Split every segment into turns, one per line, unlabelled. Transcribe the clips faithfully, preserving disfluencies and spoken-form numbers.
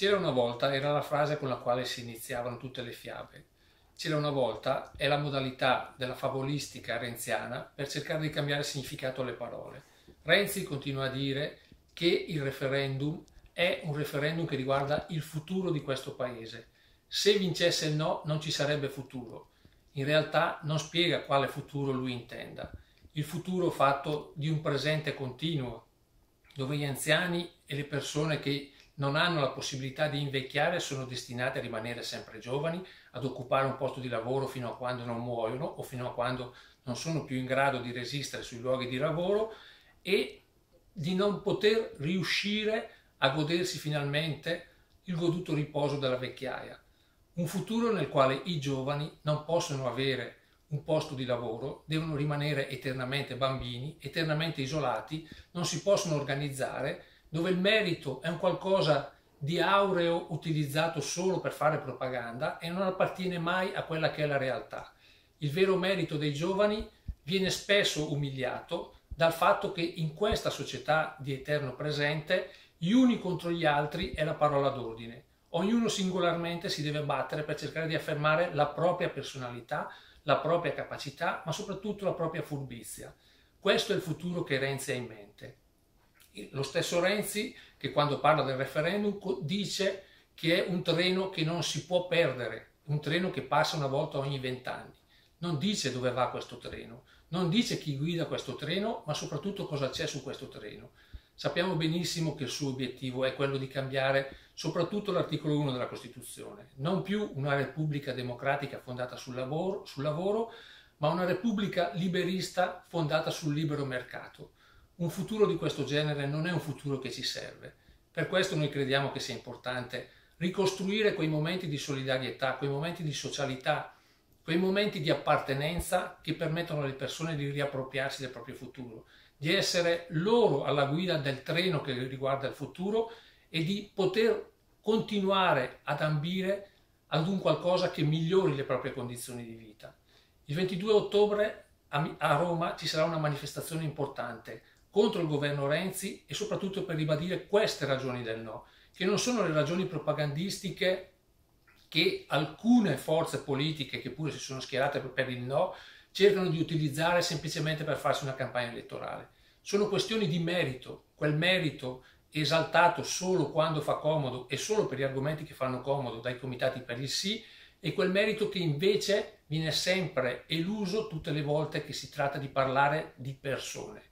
C'era una volta era la frase con la quale si iniziavano tutte le fiabe. C'era una volta è la modalità della favolistica renziana per cercare di cambiare significato alle parole. Renzi continua a dire che il referendum è un referendum che riguarda il futuro di questo paese. Se vincesse il no non ci sarebbe futuro. In realtà non spiega quale futuro lui intenda. Il futuro fatto di un presente continuo, dove gli anziani e le persone che non hanno la possibilità di invecchiare sono destinate a rimanere sempre giovani, ad occupare un posto di lavoro fino a quando non muoiono o fino a quando non sono più in grado di resistere sui luoghi di lavoro e di non poter riuscire a godersi finalmente il goduto riposo della vecchiaia. Un futuro nel quale i giovani non possono avere un posto di lavoro, devono rimanere eternamente bambini, eternamente isolati, non si possono organizzare, dove il merito è un qualcosa di aureo utilizzato solo per fare propaganda e non appartiene mai a quella che è la realtà. Il vero merito dei giovani viene spesso umiliato dal fatto che in questa società di eterno presente gli uni contro gli altri è la parola d'ordine. Ognuno singolarmente si deve battere per cercare di affermare la propria personalità, la propria capacità, ma soprattutto la propria furbizia. Questo è il futuro che Renzi ha in mente. Lo stesso Renzi che quando parla del referendum dice che è un treno che non si può perdere, un treno che passa una volta ogni vent'anni. Non dice dove va questo treno, non dice chi guida questo treno, ma soprattutto cosa c'è su questo treno. Sappiamo benissimo che il suo obiettivo è quello di cambiare soprattutto l'articolo uno della Costituzione, non più una repubblica democratica fondata sul lavoro, sul lavoro, ma una repubblica liberista fondata sul libero mercato. Un futuro di questo genere non è un futuro che ci serve. Per questo noi crediamo che sia importante ricostruire quei momenti di solidarietà, quei momenti di socialità, quei momenti di appartenenza che permettono alle persone di riappropriarsi del proprio futuro, di essere loro alla guida del treno che riguarda il futuro e di poter continuare ad ambire ad un qualcosa che migliori le proprie condizioni di vita. Il ventidue ottobre a Roma ci sarà una manifestazione importante contro il governo Renzi e soprattutto per ribadire queste ragioni del no, che non sono le ragioni propagandistiche che alcune forze politiche che pure si sono schierate per il no cercano di utilizzare semplicemente per farsi una campagna elettorale. Sono questioni di merito, quel merito esaltato solo quando fa comodo e solo per gli argomenti che fanno comodo dai comitati per il sì, e quel merito che invece viene sempre eluso tutte le volte che si tratta di parlare di persone.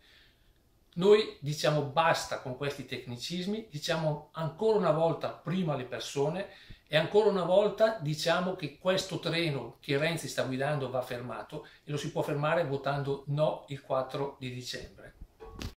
Noi diciamo basta con questi tecnicismi, diciamo ancora una volta prima le persone e ancora una volta diciamo che questo treno che Renzi sta guidando va fermato e lo si può fermare votando no il quattro di dicembre.